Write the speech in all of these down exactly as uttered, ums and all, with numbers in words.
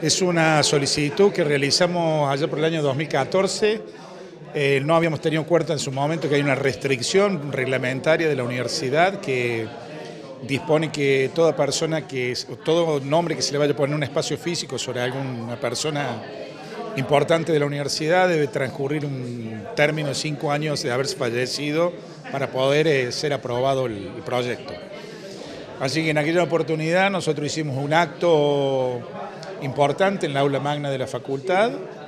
Es una solicitud que realizamos allá por el año dos mil catorce. Eh, no habíamos tenido en cuenta en su momento que hay una restricción reglamentaria de la universidad que dispone que toda persona, que todo nombre que se le vaya a poner en un espacio físico sobre alguna persona importante de la universidad debe transcurrir un término de cinco años de haberse fallecido para poder eh, ser aprobado el, el proyecto. Así que en aquella oportunidad nosotros hicimos un acto importante en la aula magna de la facultad.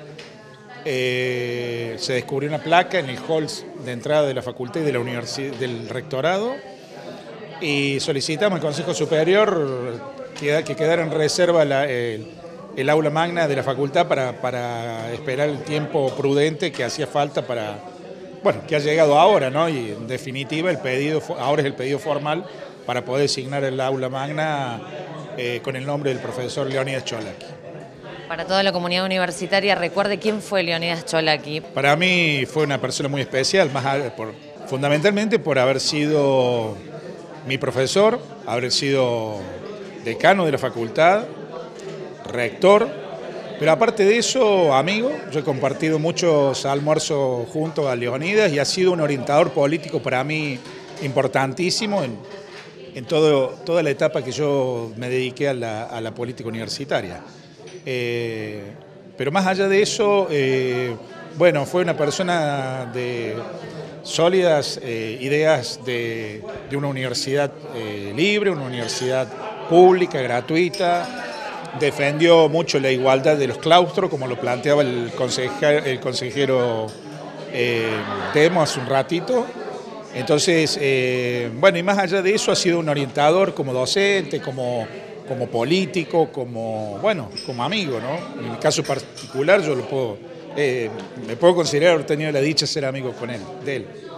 Eh, se descubrió una placa en el hall de entrada de la facultad y de la universidad, del rectorado, y solicitamos al Consejo Superior que, que quedara en reserva la, el, el aula magna de la facultad para, para esperar el tiempo prudente que hacía falta para, bueno, que ha llegado ahora, ¿no? Y en definitiva el pedido, ahora es el pedido formal para poder designar el aula magna eh, con el nombre del profesor Leonidas Cholaki. Para toda la comunidad universitaria, recuerde quién fue Leonidas Cholaki. Para mí fue una persona muy especial, más por, fundamentalmente por haber sido mi profesor, haber sido decano de la facultad, rector, pero aparte de eso, amigo. Yo he compartido muchos almuerzos junto a Leonidas y ha sido un orientador político para mí importantísimo en, en todo, toda la etapa que yo me dediqué a la, a la política universitaria. Eh, pero más allá de eso, eh, bueno, fue una persona de sólidas eh, ideas de, de una universidad eh, libre, una universidad pública, gratuita. Defendió mucho la igualdad de los claustros, como lo planteaba el consejero, el consejero eh, Temo hace un ratito. Entonces, eh, bueno, y más allá de eso ha sido un orientador como docente, como como político, como, bueno, como amigo, ¿no? En mi caso particular yo lo puedo, eh, me puedo considerar haber tenido la dicha de ser amigo con él, de él.